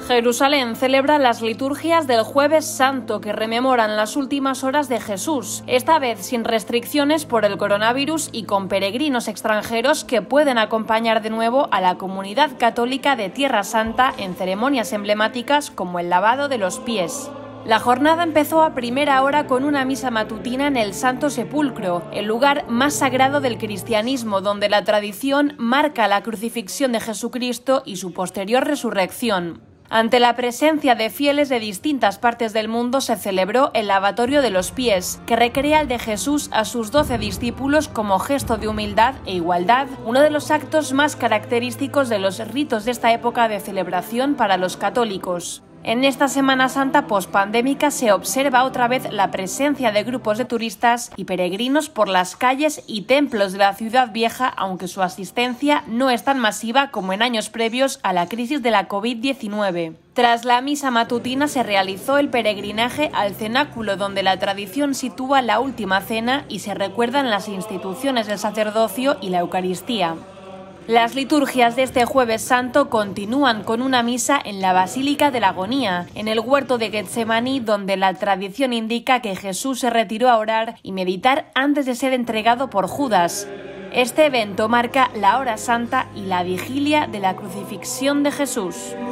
Jerusalén celebra las liturgias del Jueves Santo que rememoran las últimas horas de Jesús, esta vez sin restricciones por el coronavirus y con peregrinos extranjeros que pueden acompañar de nuevo a la comunidad católica de Tierra Santa en ceremonias emblemáticas como el lavado de los pies. La jornada empezó a primera hora con una misa matutina en el Santo Sepulcro, el lugar más sagrado del cristianismo, donde la tradición marca la crucifixión de Jesucristo y su posterior resurrección. Ante la presencia de fieles de distintas partes del mundo se celebró el lavatorio de los pies, que recrea el de Jesús a sus 12 discípulos como gesto de humildad e igualdad, uno de los actos más característicos de los ritos de esta época de celebración para los católicos. En esta Semana Santa pospandémica se observa otra vez la presencia de grupos de turistas y peregrinos por las calles y templos de la ciudad vieja, aunque su asistencia no es tan masiva como en años previos a la crisis de la COVID-19. Tras la misa matutina se realizó el peregrinaje al cenáculo, donde la tradición sitúa la última cena y se recuerdan las instituciones del sacerdocio y la Eucaristía. Las liturgias de este Jueves Santo continúan con una misa en la Basílica de la Agonía, en el huerto de Getsemaní, donde la tradición indica que Jesús se retiró a orar y meditar antes de ser entregado por Judas. Este evento marca la hora santa y la vigilia de la crucifixión de Jesús.